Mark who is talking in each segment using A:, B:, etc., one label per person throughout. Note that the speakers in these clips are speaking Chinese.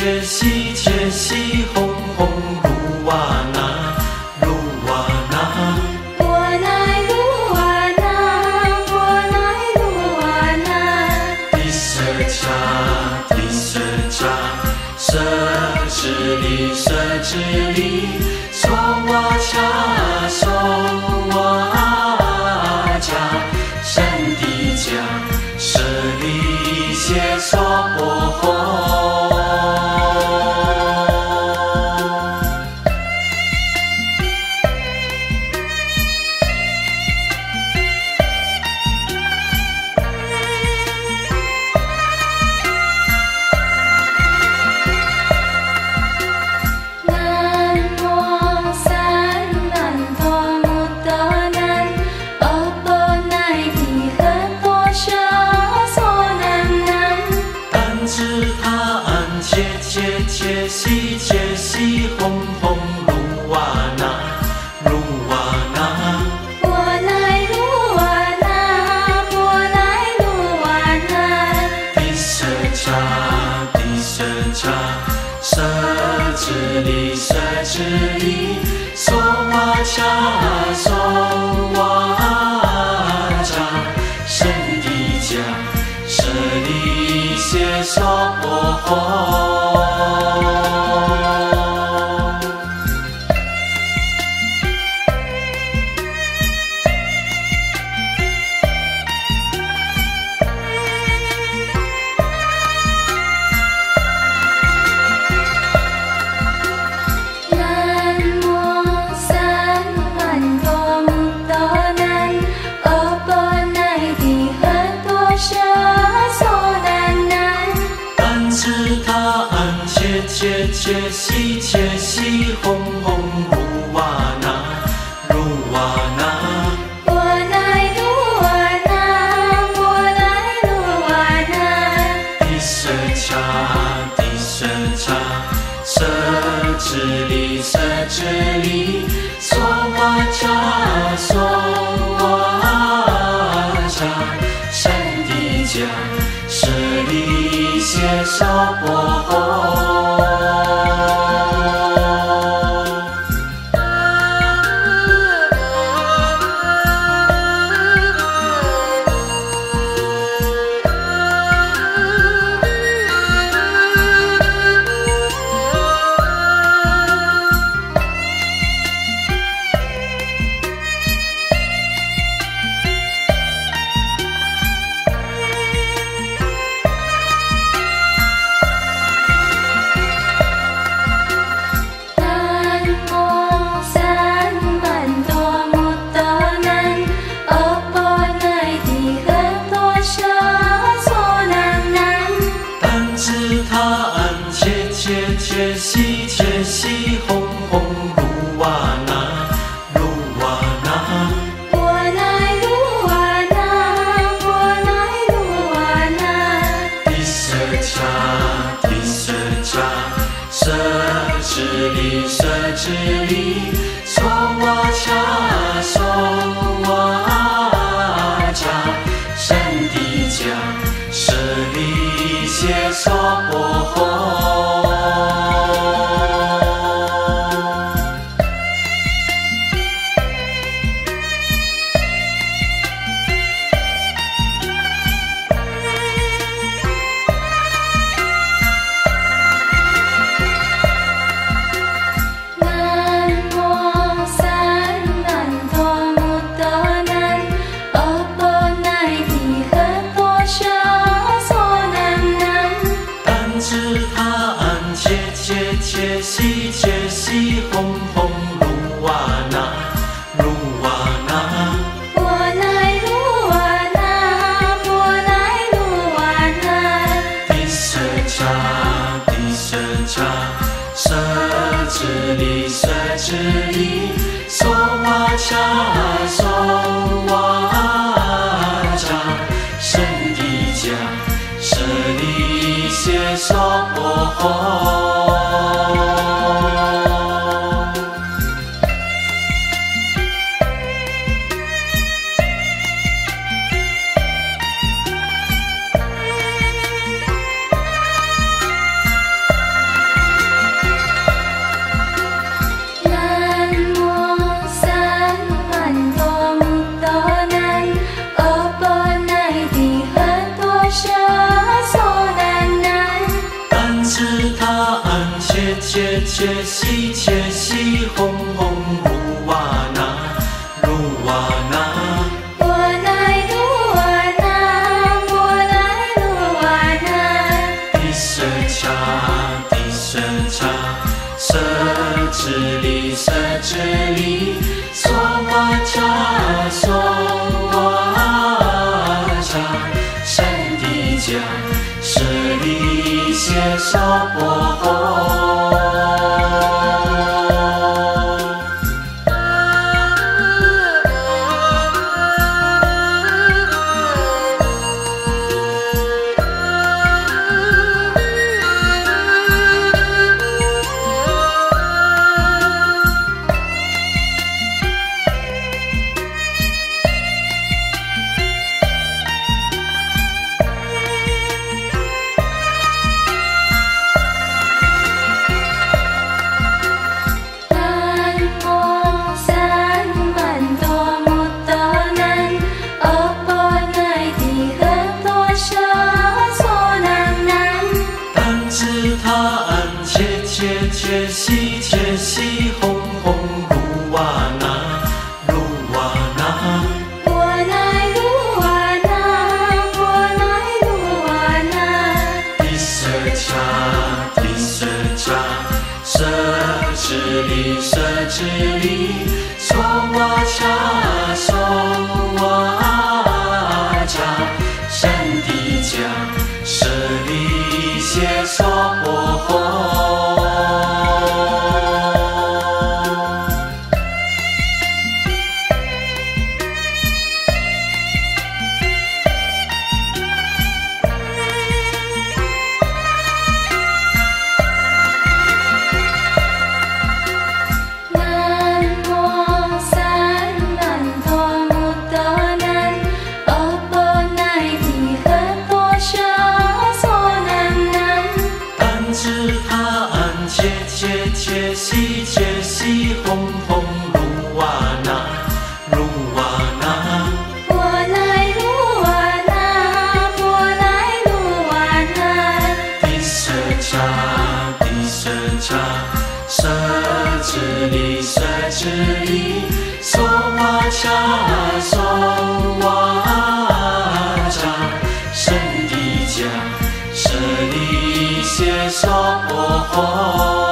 A: 切西切西哄哄鲁瓦那鲁瓦那。
B: 我乃鲁瓦那，我乃鲁瓦那。
A: 第舍迦，舍智利舍智利，娑瓦恰娑瓦恰，圣地迦，舍利谢娑婆诃。切西切西哄哄鲁瓦那鲁瓦那。
B: 我乃鲁瓦那，我乃鲁瓦那。
A: 第舍迦，舍智利舍智利，娑瓦恰娑瓦恰，圣地迦，舍利谢娑婆诃。切西切西哄哄鲁瓦那鲁瓦那。
B: 我乃鲁瓦那，我乃鲁瓦那。
A: 第舍迦，舍智利舍智利，娑瓦恰娑瓦恰，圣地迦，舍利谢娑婆诃。切西切西哄哄鲁瓦那鲁瓦那。
B: 我乃鲁瓦那，我乃鲁瓦那。
A: 第舍迦，舍智利舍智利，娑瓦恰娑瓦恰，圣地迦，舍利谢娑婆诃。切西切西哄哄鲁瓦那鲁瓦那。
B: 我乃鲁瓦那，我乃鲁瓦那。
A: 第舍迦，舍智利舍智利，娑瓦恰娑瓦恰，圣地迦，舍利谢娑婆诃。 他安切切切西切西轰轰鲁瓦那鲁瓦那。
B: 我来鲁瓦那，我来鲁瓦那。
A: 地舍cha地舍cha，舍智利舍智利，娑瓦cha娑瓦cha，善地家舍利谢娑婆诃。切西切西轰轰鲁瓦那鲁瓦那。
B: 我来鲁瓦那，我来鲁瓦那。
A: 地舍cha地舍cha，舍智利舍智利，娑瓦cha娑瓦cha，善地家舍利谢娑婆诃。切西切西轰轰鲁瓦那鲁瓦那。
B: 我来鲁瓦那，我来鲁瓦那。
A: 地舍cha地舍cha，舍智利舍智利，娑瓦cha娑瓦cha，善地家舍利谢娑婆诃。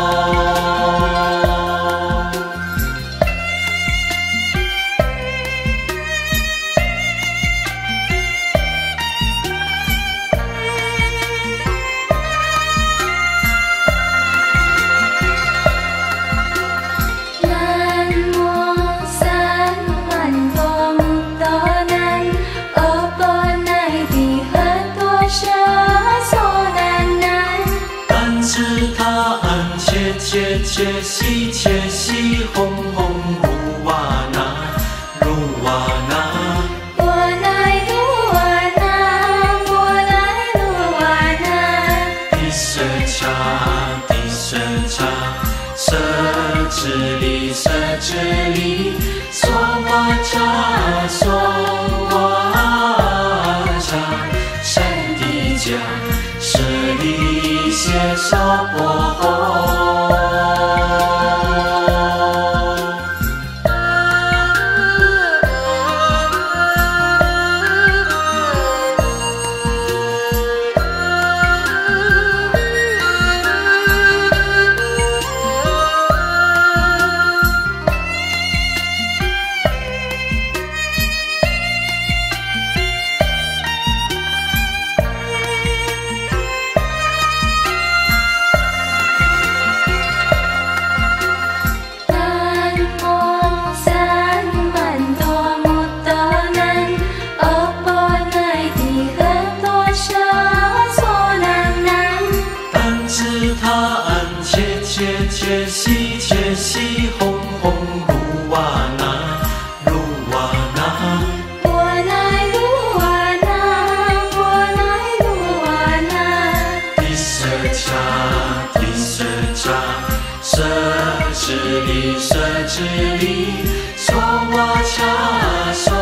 A: 切切西切西轰轰鲁瓦那鲁瓦那。
B: 我来鲁瓦那，我来鲁瓦那。
A: 地舍cha地舍cha，舍智利舍智利，娑瓦cha娑瓦cha，善地家舍利谢娑婆诃。切西切西轰轰鲁瓦那鲁瓦那。
B: 我来鲁瓦那，我来鲁瓦那。
A: 地舍cha地舍cha，舍智利舍智利，娑瓦cha娑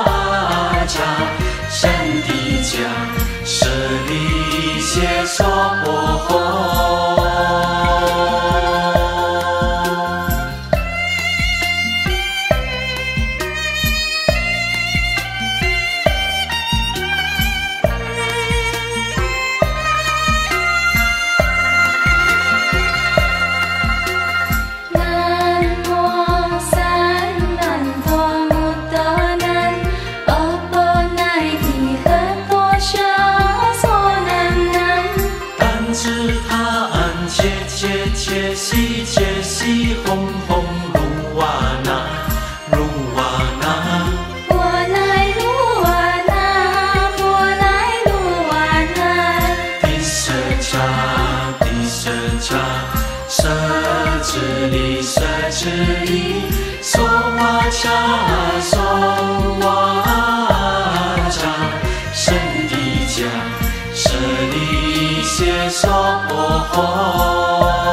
A: 瓦cha，善地家舍利谢娑婆诃。切西切西，轰轰鲁瓦那，鲁瓦那。
B: 波来鲁瓦那，波来鲁瓦那。
A: 迪舍迦，迪舍迦，舍智利，舍智利，娑瓦迦，娑瓦迦，圣地迦，舍利谢娑婆诃。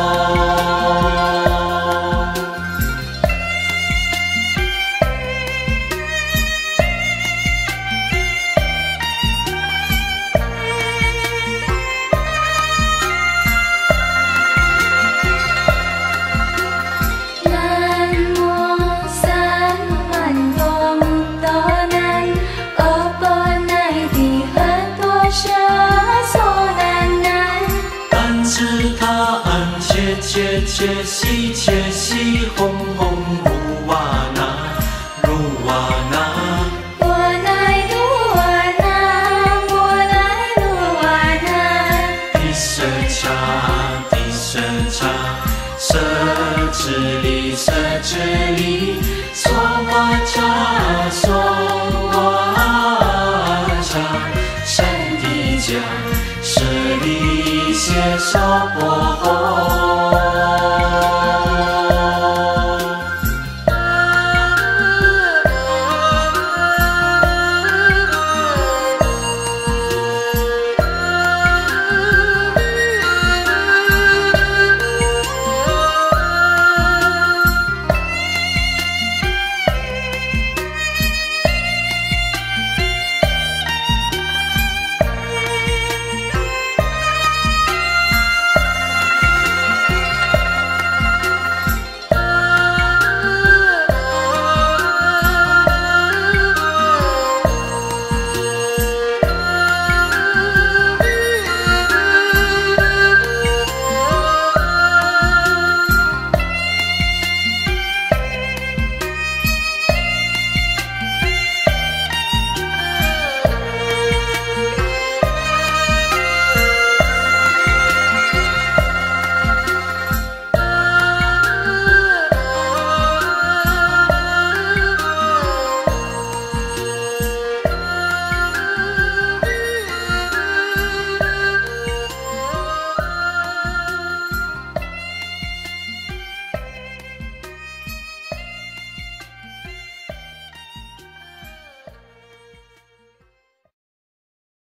A: 切西切西，轰轰鲁瓦那，鲁瓦那。
B: 波来鲁瓦那，波来鲁瓦那。
A: 迪舍迦，迪舍迦，舍智利，舍智利，娑瓦迦，娑瓦迦，圣地迦，舍利谢娑婆诃。